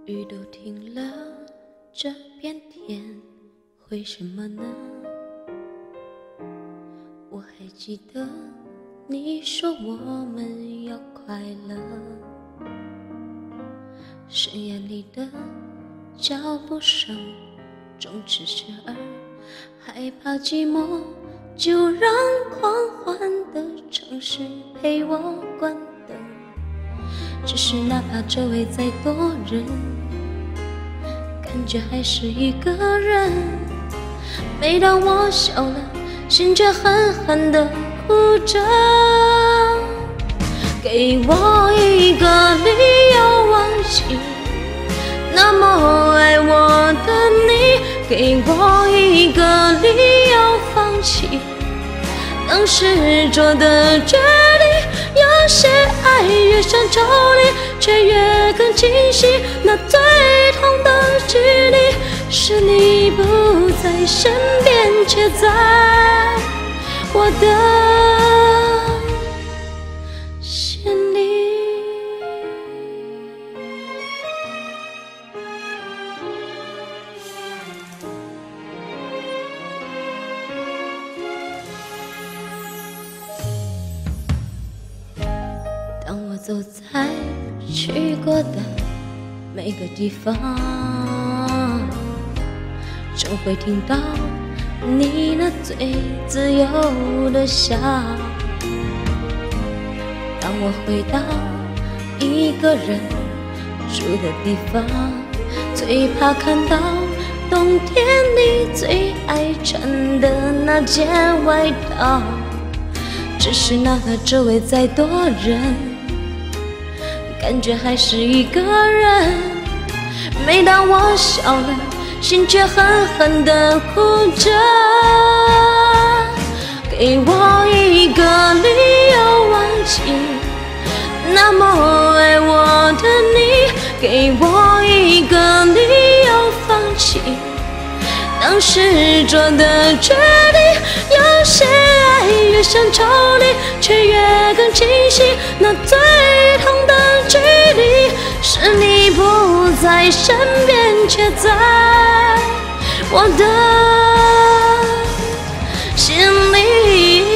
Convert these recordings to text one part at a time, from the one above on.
雨都停了，这片天会什么呢？我还记得你说我们要快乐，深夜里的脚步声终止时而害怕寂寞，就让狂欢的城市陪我关灯。只是哪怕周围再多人，感觉还是一个人。每当我笑了，心却狠狠地哭着。给我一个理由忘记那么爱我的你，给我一个理由放弃当时做的决定。有些爱越想抽离，却越更清晰，那最痛的距离是你不在身边，却在我的心里。当我走在去过的每个地方，总会听到你那最自由的笑。当我回到一个人住的地方，最怕看到冬天你最爱穿的那件外套。只是哪怕周围再多人，感觉还是一个人。每当我笑了，心却狠狠地哭着。给我一个理由忘记那么爱我的你，给我一个理由放弃当时做的决定。有些爱越想抽离，却越更清晰，那最痛的距离是你不在身边，却在我的心里。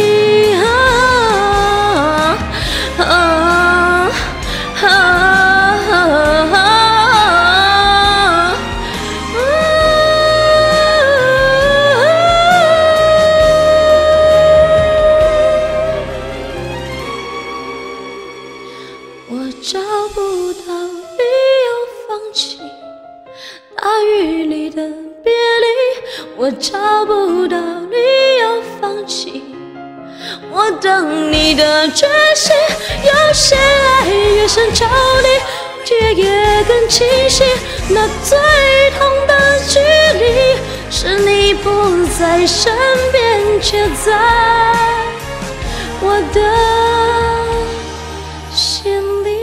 我找不到理由放弃大雨里的别离，我找不到理由放弃我等你的决心。有些爱越想抽离，却越更清晰，那最痛的距离是你不在身边，却在我的心里。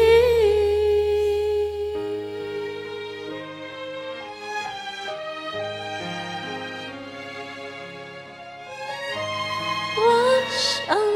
我想